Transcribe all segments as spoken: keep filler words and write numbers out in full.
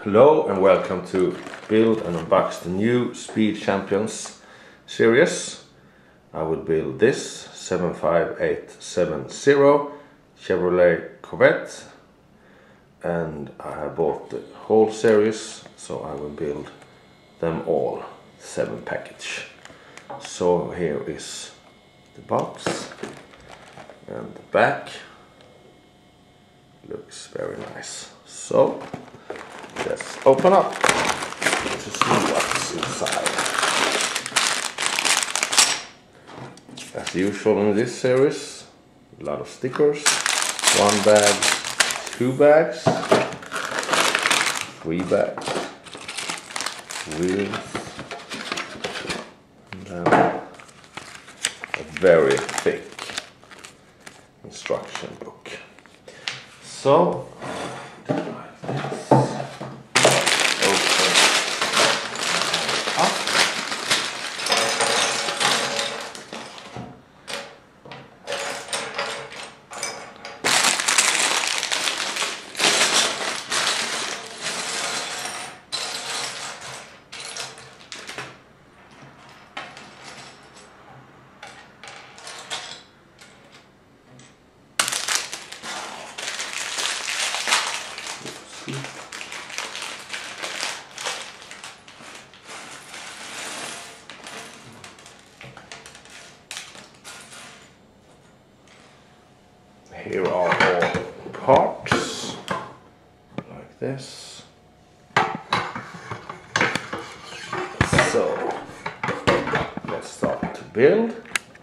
Hello and welcome to build and unbox the new Speed Champions series. I will build this seven five eight seven zero Chevrolet Corvette, and I have bought the whole series, so I will build them all, seven package. So here is the box and the back. Looks very nice. So let's open up to see what's inside. As usual in this series, a lot of stickers. One bag, two bags, three bags, wheels, and then a very thick instruction book. So here are all parts, like this. So, let's start to build.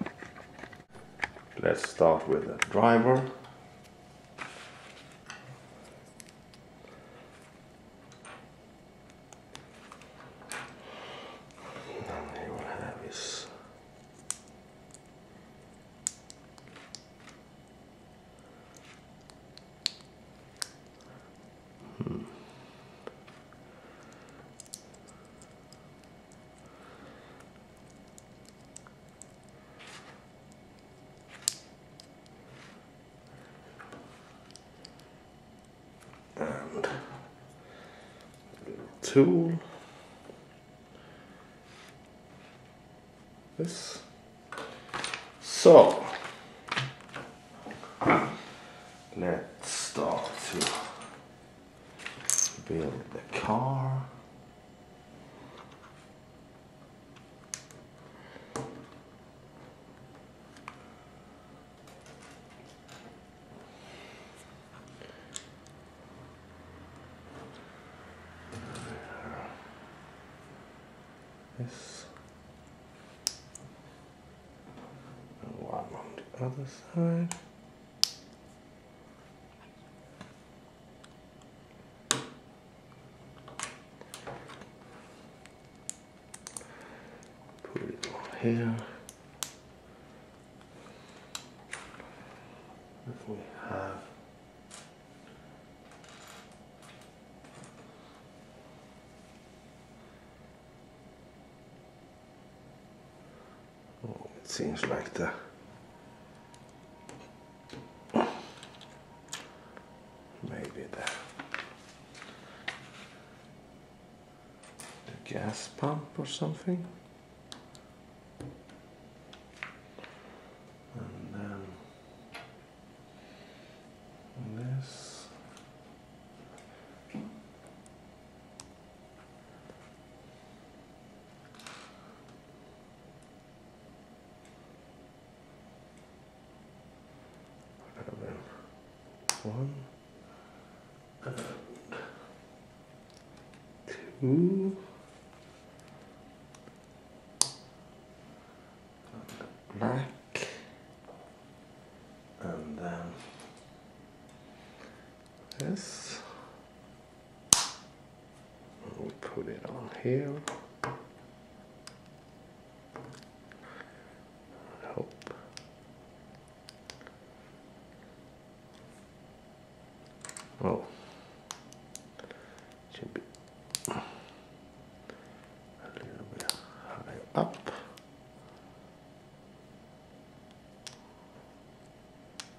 Let's start with the driver. And here we have his Hmm. And a little tool. This. So let's start to build the car. This. And one on the other side. Put it on here. If we have oh, it seems like the maybe the the gas pump or something. And then this. And then one and two. Black, and then this, and we put it on here. I hope. Oh, it should be a little bit higher up.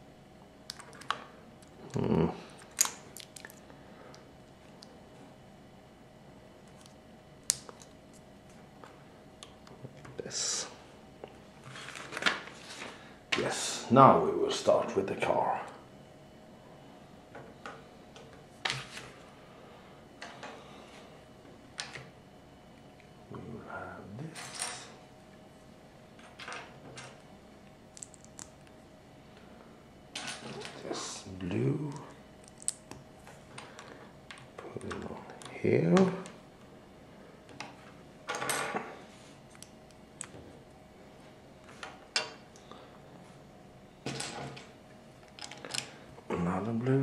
Hmm. this. Yes, now we will start with the car. We will have this. This blue. Put it on here. Another blue.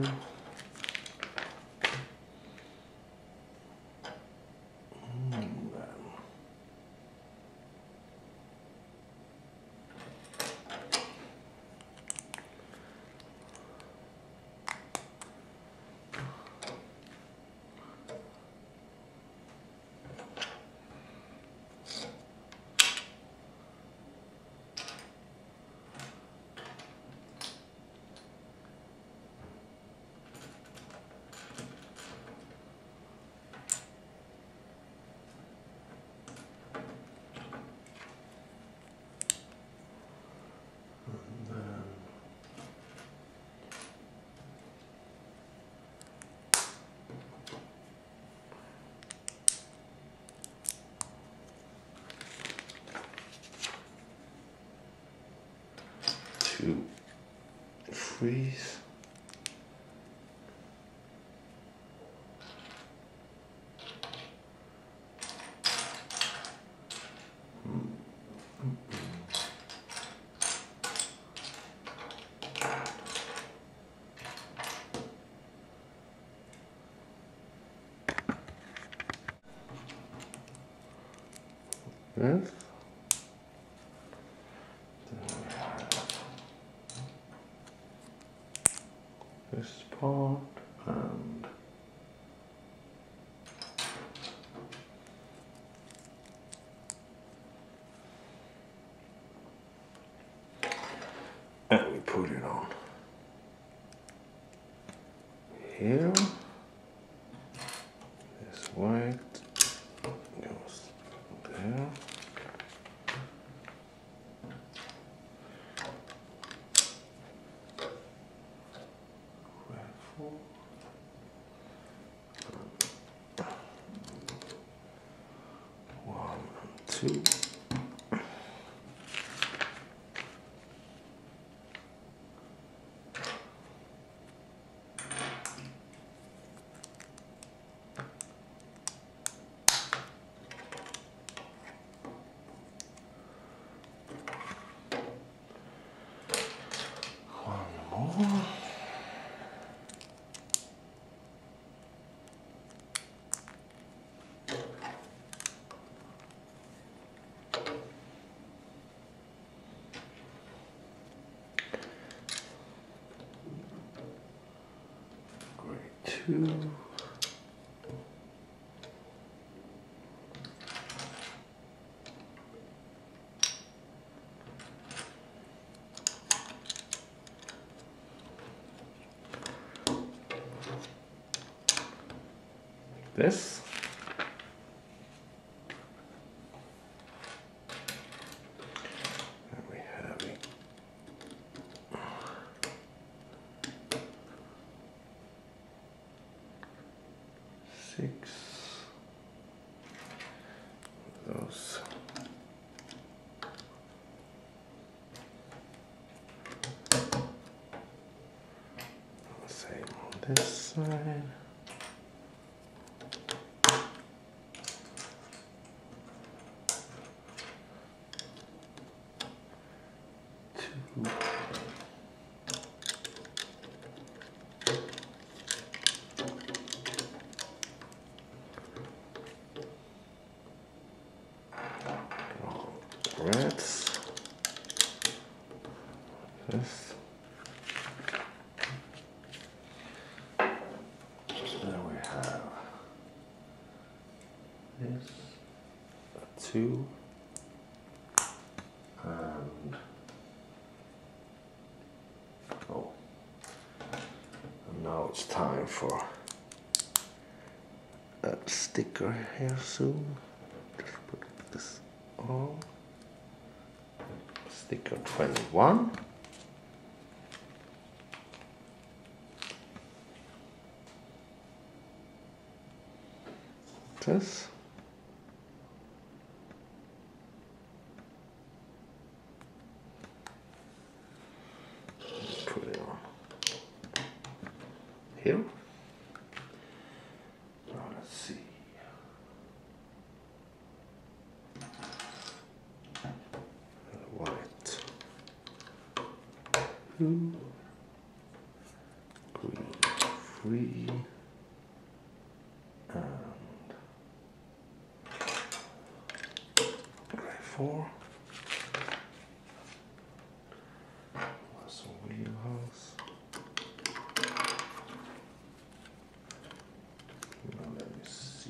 To freeze. Yes. This part and and we put it on here. This white goes there. One and two. One more. Two. This. And we have it. Six. Those. Same on this side. Two. Reds. This. Then we have this, two, and oh, and now it's time for a sticker here soon. Just put this on. sticker twenty-one. This. Put it on here. Now let's see. White. Two. Green. Three. And gray four. That's a wheelhouse. Now let me see.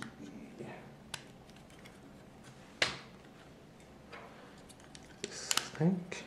This think.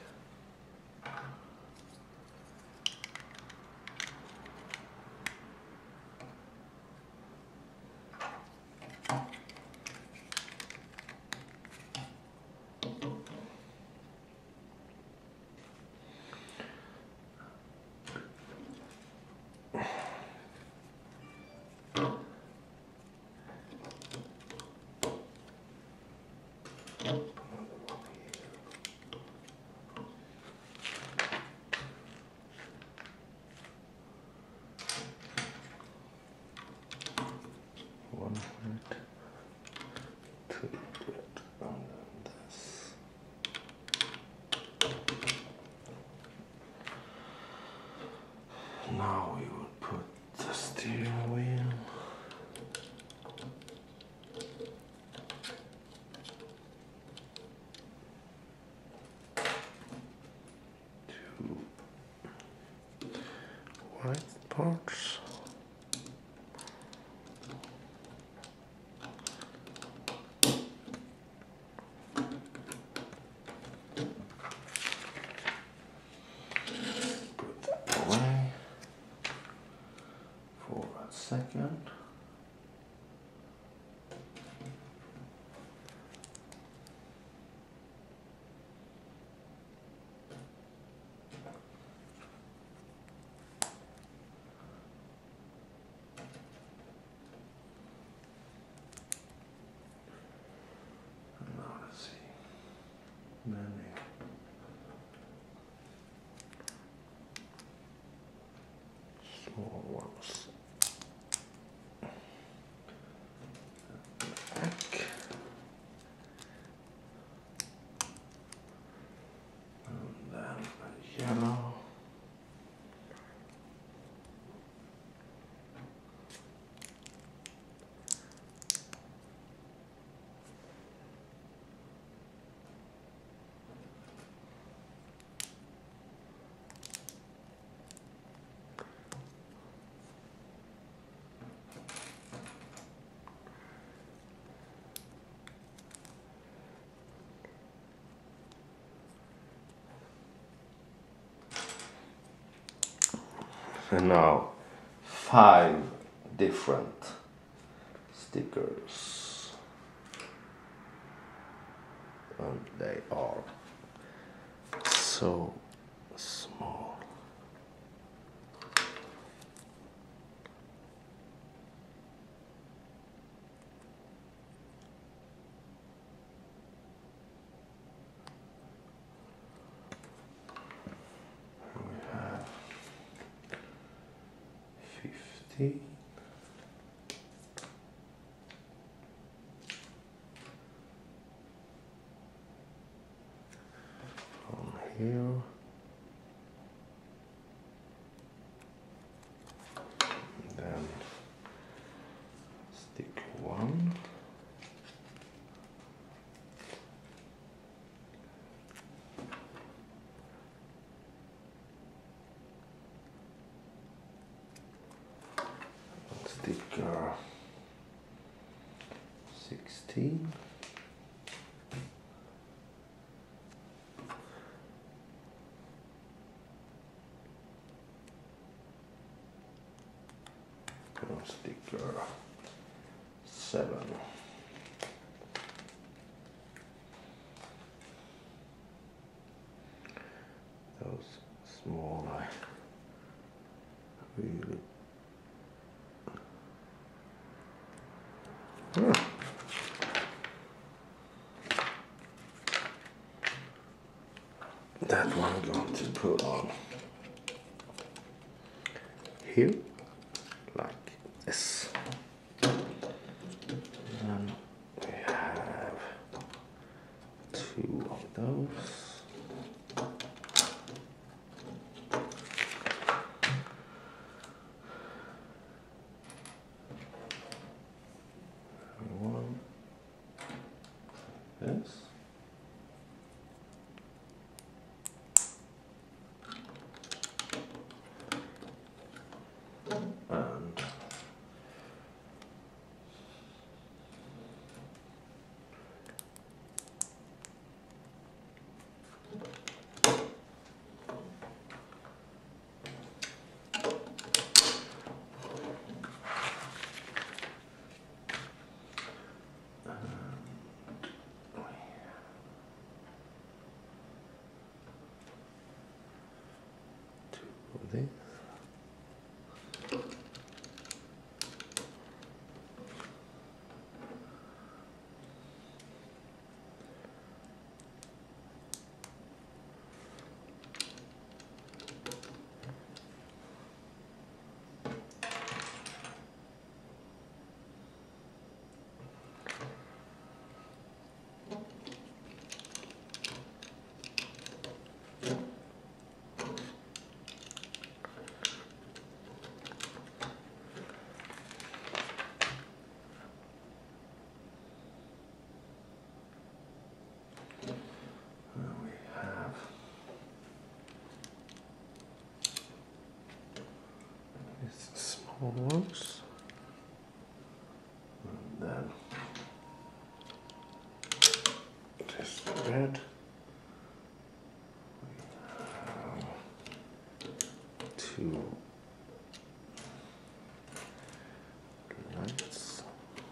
One hundred, two hundred, and then this. Now we would put the steering wheel. Two white parts. Put that away for a second. Now let's see. Many. Small ones. Back. And then a yellow. And now five different stickers, and they are so small. fifty. From here. And then stick one. Sticker sixteen. And sticker seven. those small, I really. Hmm. That one I'm going to put on here, like this. And we have two of those. One, this. And this. Small ones, and then this red, we have two lights,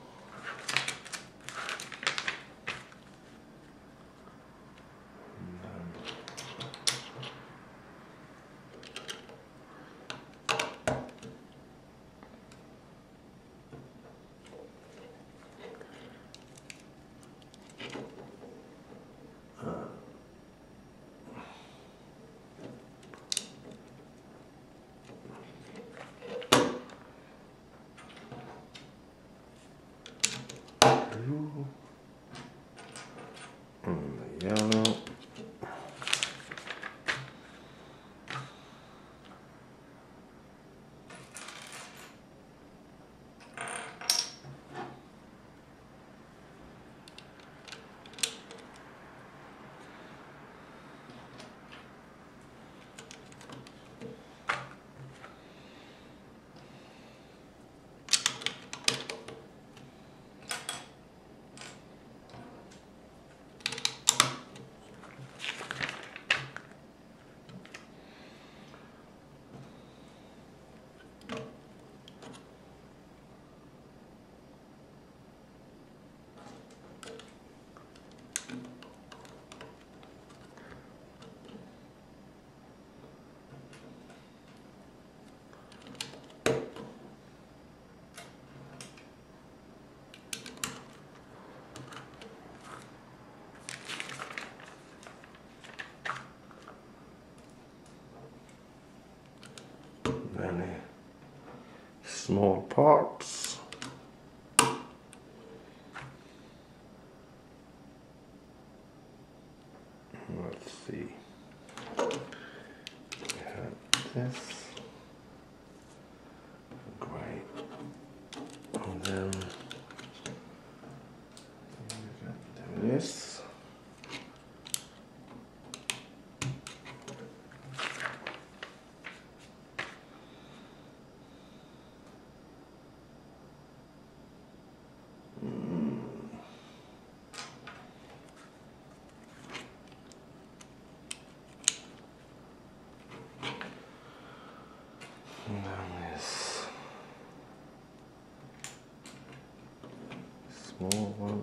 and then blue, and yellow. Many small parts. Let's see. We have this gray, and then we got this. And then this small one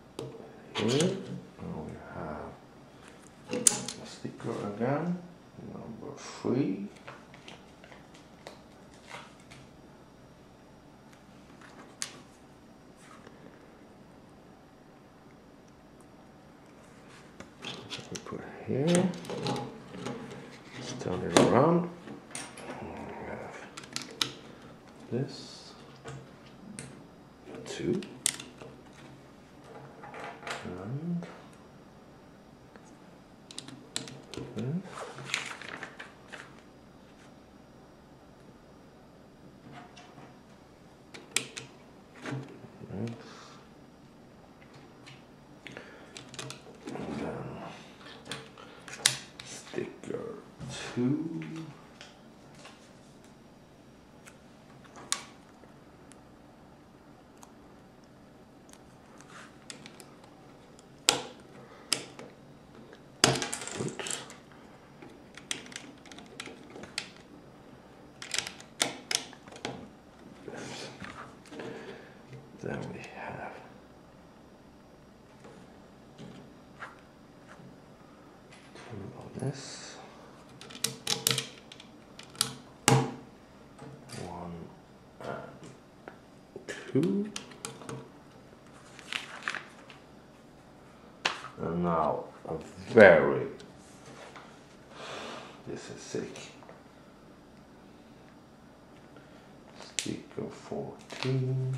here. And we have a sticker again. three. We put here. Let's turn it around. We have this two and this. Sticker two. Oops. Then we have two of this. One and two. And now a very, this is sick. Sticker fourteen.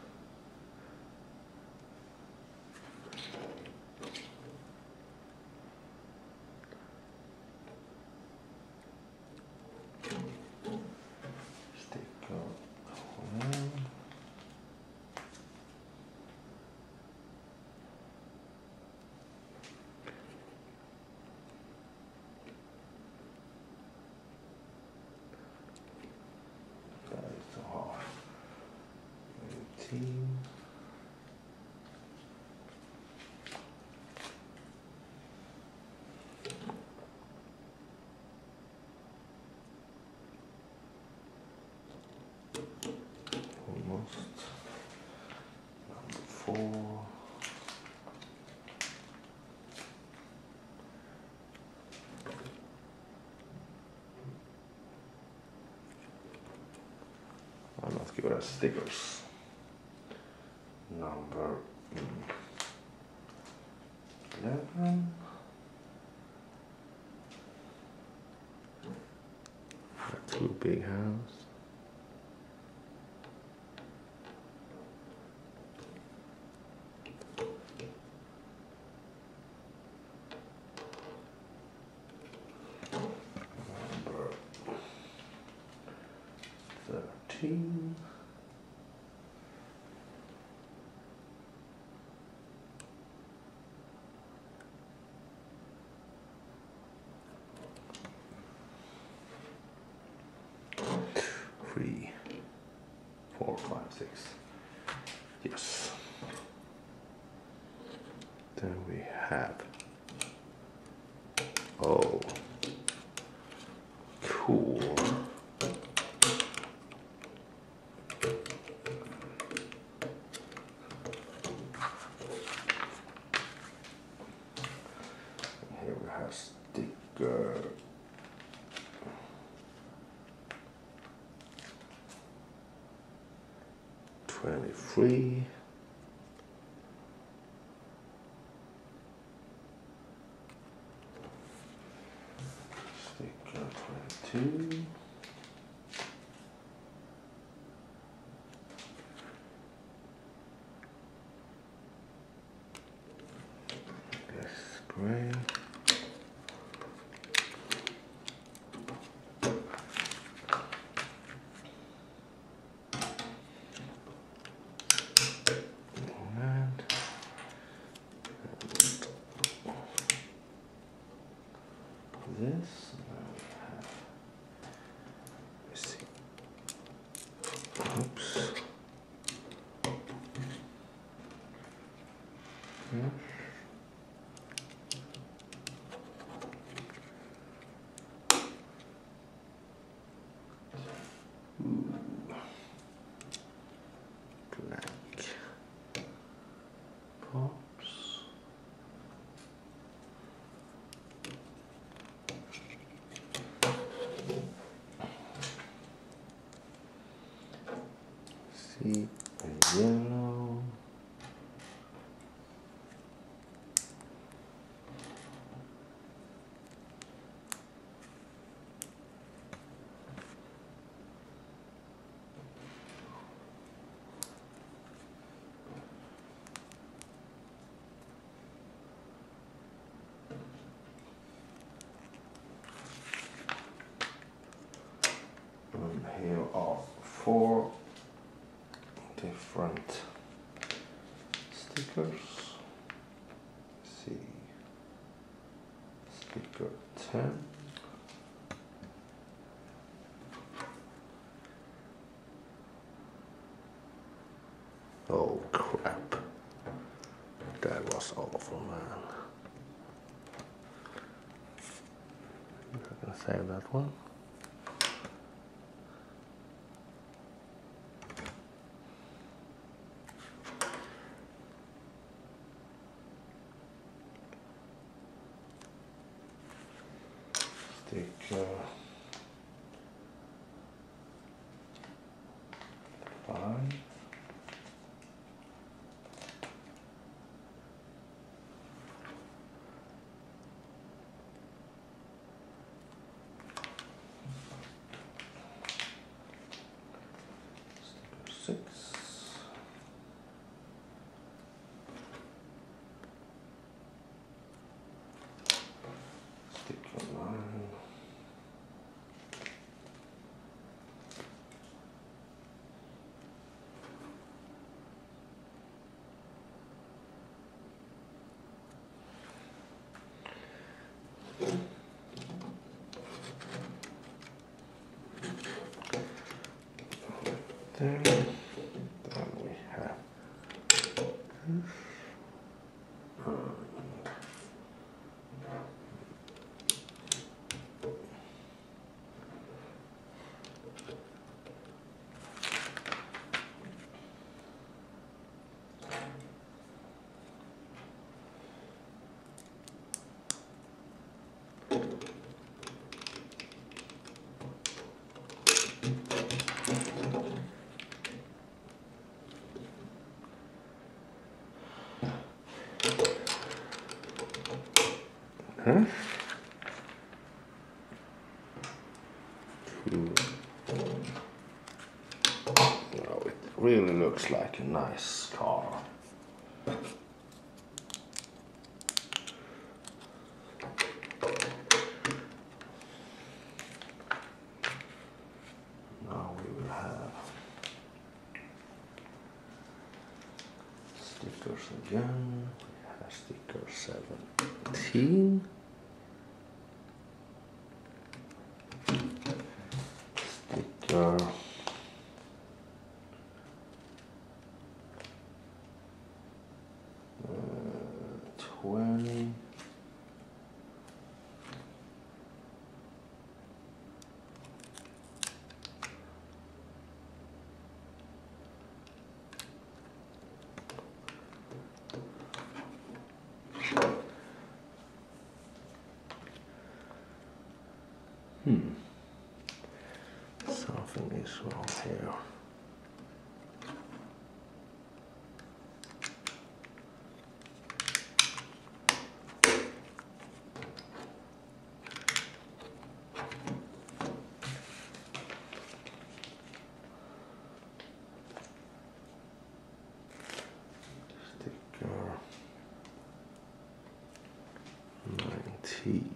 Sticker twelve. eighteen. Almost. Number four. I'm not good at stickers. Number eleven. Two big hands. Number thirteen. Three, four, five, six. Yes. Then we have. Oh, cool. Here we have sticker. twenty-three. Sticker twenty-two. That's gray. This, let's see. Oops. Yeah. Ooh. Black pops. four different stickers. Let's see, sticker ten. Oh crap, that was awful, man. I'm gonna save that one. Sticker five. Six. Sticker nine. Then, then we have huh? Two. No, it really looks like a nice car. Now we will have stickers again. We have sticker seventeen. Sticker twenty. Hmm. Something is wrong here. Sticker nineteen.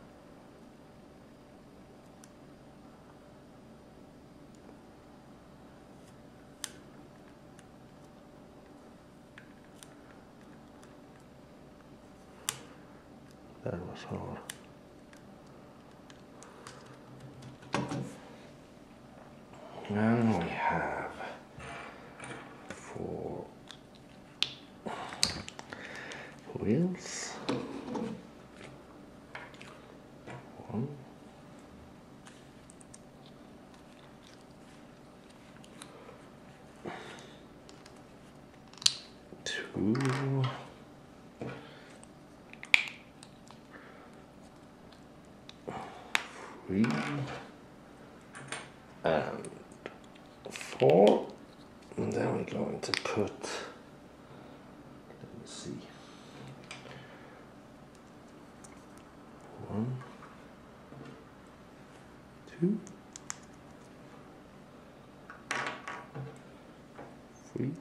That was hard. And we have four wheels. One. Two. Three. And four. And then we're going to put, let me see, one, two, three,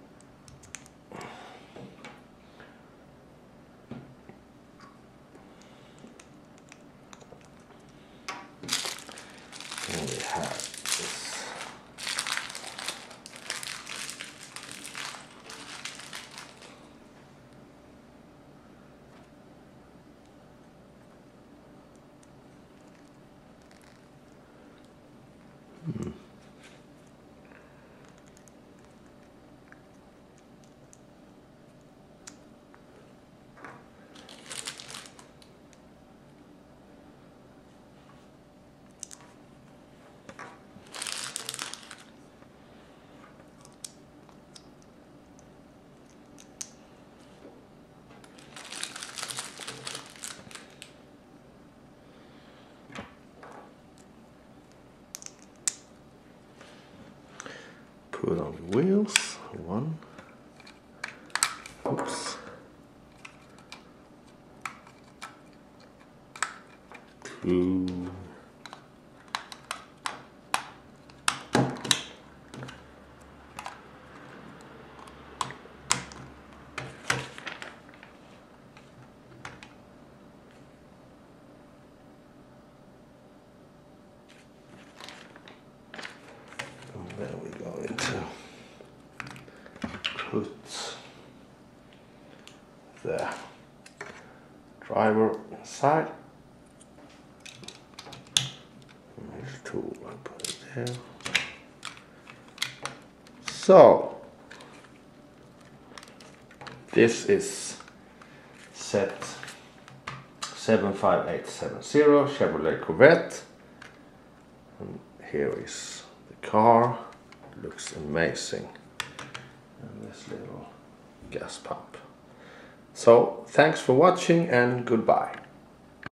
and we have this wheels. One. Oops. Two. And then we go into put the driver inside. There's two, I put it there. So this is set seven five eight seven zero Chevrolet Corvette, and here is the car. It looks amazing, and this little gas pump. So thanks for watching and goodbye.